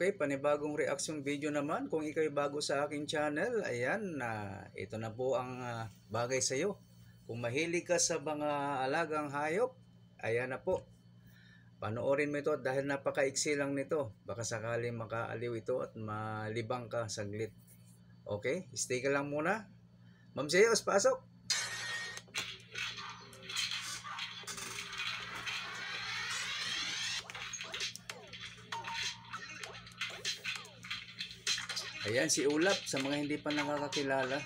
Okay, panibagong reaction video naman. Kung ikaw'y bago sa aking channel, ayan, ito na po ang bagay sa iyo. Kung mahilig ka sa mga alagang hayop, ayan na po. Panoorin mo ito dahil napakaiksi lang nito. Baka sakaling makaaliw ito at malibang ka saglit. Okay, stay ka lang muna. Ma'am Zeus, pasok! Ayan, si Ulap, sa mga hindi pa nakakakilala.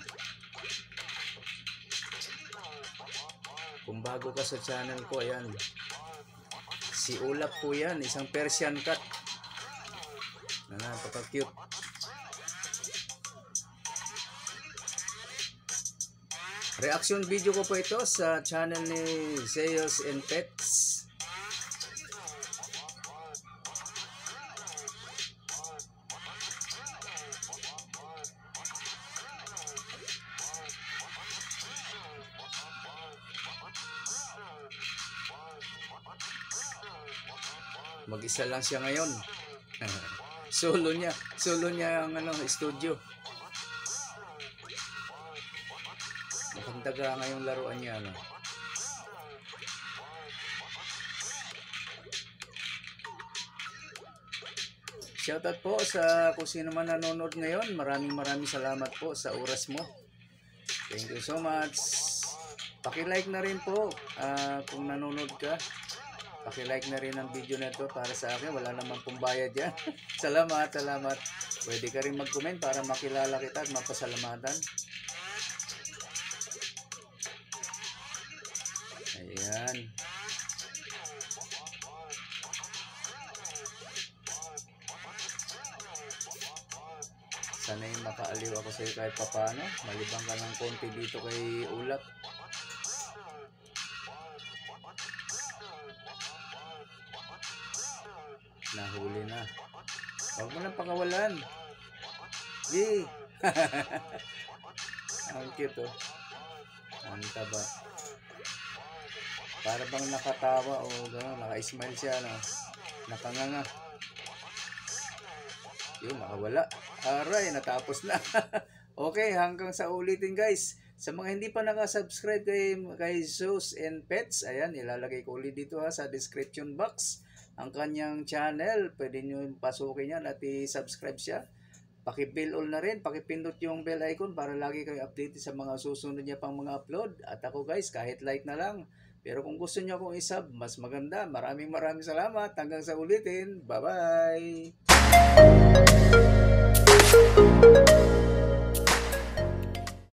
Kung bago ka sa channel ko, ayan. Si Ulap po yan, isang Persian cat. Na napaka-cute. Reaction video ko po ito sa channel ni Zeus and Pets. Mag-isa lang siya ngayon. Solo niya ang studio. Maganda ngayong laruan niya, Shoutout po sa kung sino man nanonood ngayon. Maraming salamat po sa oras mo. Thank you so much. Paki-like na rin po kung nanonood ka. Paki-like na rin ang video na ito para sa akin. Wala naman pong bayad yan. Salamat. Pwede ka rin mag-comment para makilala kita at mapasalamatan. Ayan. Sana'y makaaliw ako sa iyo kahit papano. Malibang ka ng konti dito kay Ulap. Nahuli na. Huwag mo lang pakawalan. Yee! Ang cute, oh. Ang taba. Para bang nakatawa o gano'n, naka-smile siya, no? Nakanganga. Yun, nakawala. Aray, natapos na. Okay, hanggang sa ulitin, guys. Sa mga hindi pa nakasubscribe kay Zeus and Pets, ayan, ilalagay ko ulit dito sa description box ang kanyang channel. Pwede nyo pasukin yan at i-subscribe siya. Paki-bell all na rin. Paki-pindot yung bell icon para lagi kayo updated sa mga susunod niya pang mga upload. At ako, guys, kahit like na lang. Pero kung gusto niyo akong isub, mas maganda. Maraming salamat. Hanggang sa ulitin. Bye-bye!